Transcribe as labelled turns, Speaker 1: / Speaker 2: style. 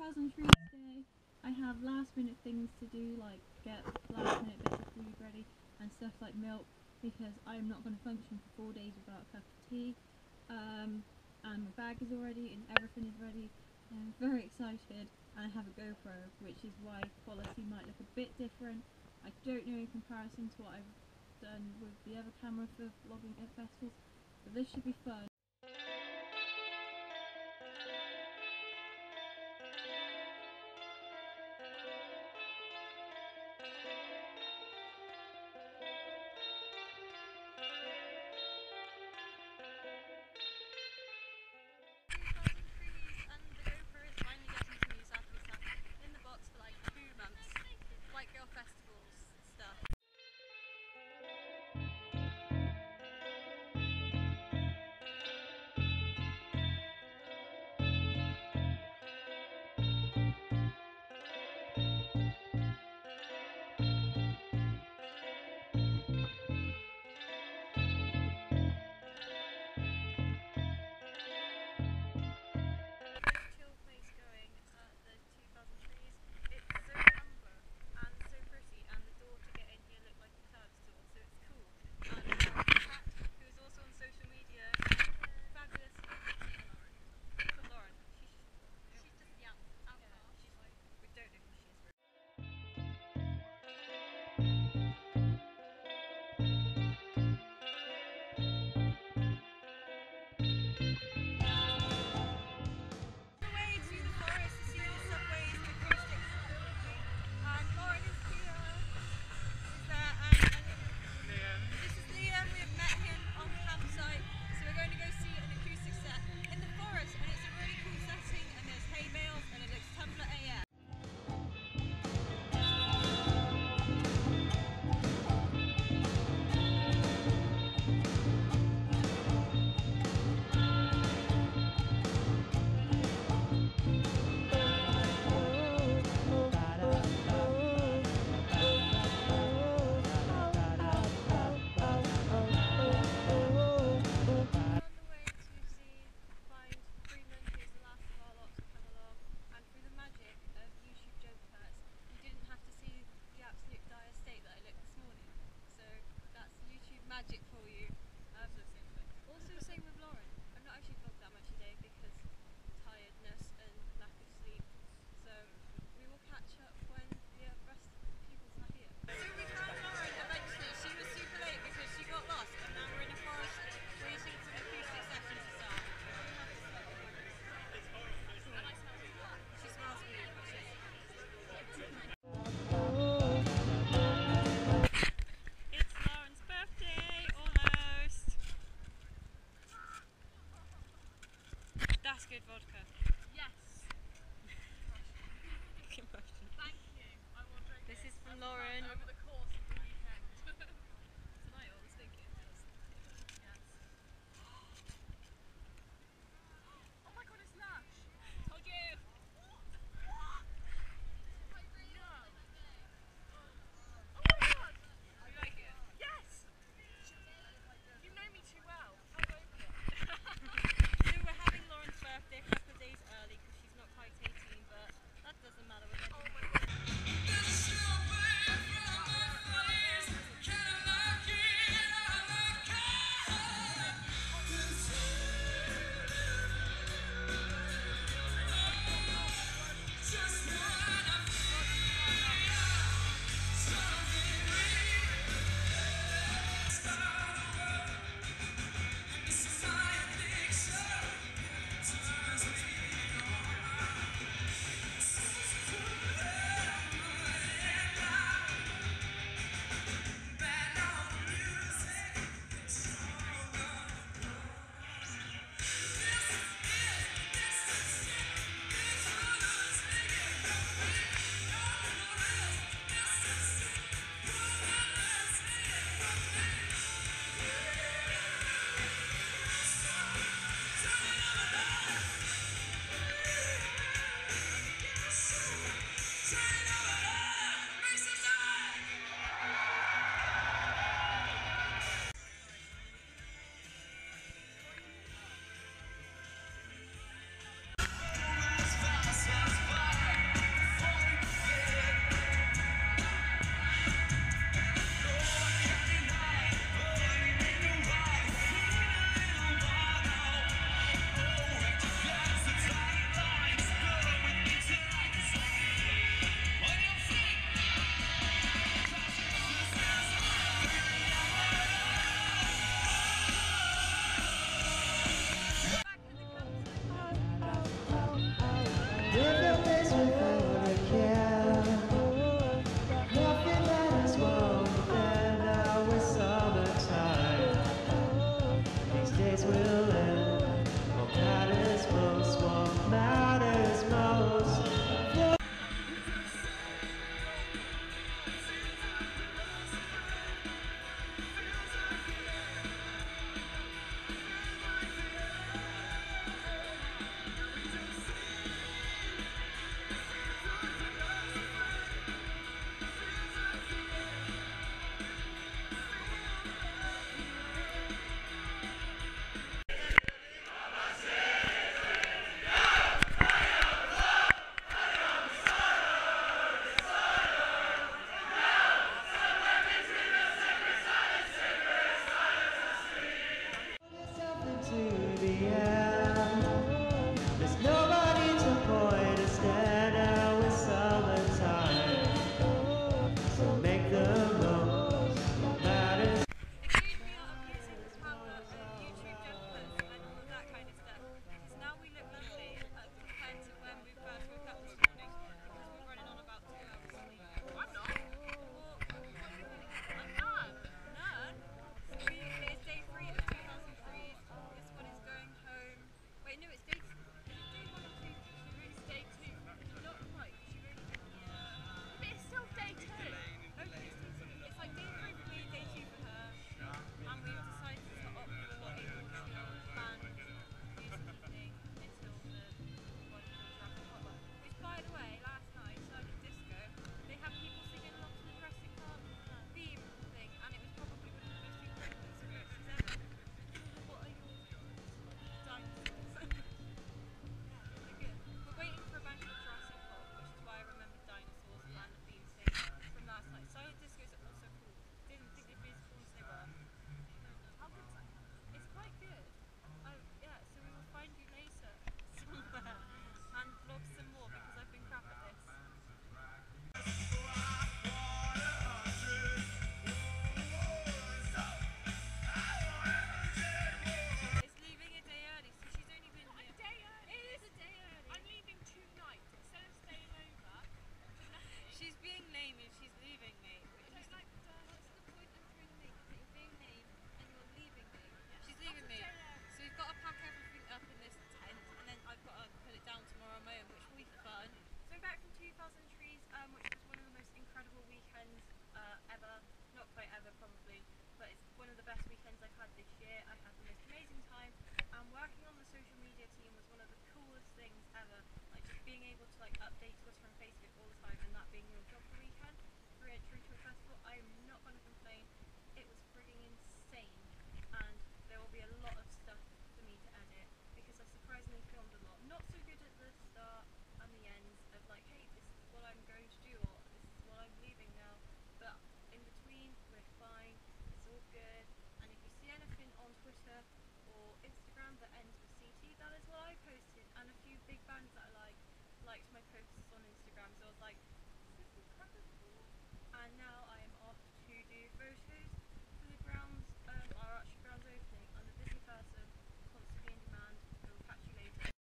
Speaker 1: I was on trees today. I have last minute things to do, like get last minute bits of food ready and stuff like milk, because I'm not going to function for 4 days without a cup of tea. And my bag is all ready and everything is ready. I'm very excited, and I have a GoPro, which is why quality might look a bit different. I don't know in comparison to what I've done with the other camera for vlogging at festivals, but this should be fun.
Speaker 2: incredible weekend ever. Not quite ever, probably, but it's one of the best weekends I've had this year. I had the most amazing time, and working on the social media team was one of the coolest things ever. Like just being able to like update Twitter and Facebook all the time, and that being your job for the weekend through to a festival. I'm not gonna complain. It was frigging insane, and there will be a lot of stuff for me to edit because I surprisingly filmed a lot. Not so good at the start and the ends of like, hey, this is what I'm going to do, or this is what I'm leaving now. But in between, we're fine. It's all good. And if you see anything on Twitter or Instagram that ends with CT, that is what I posted, and a few big bands that I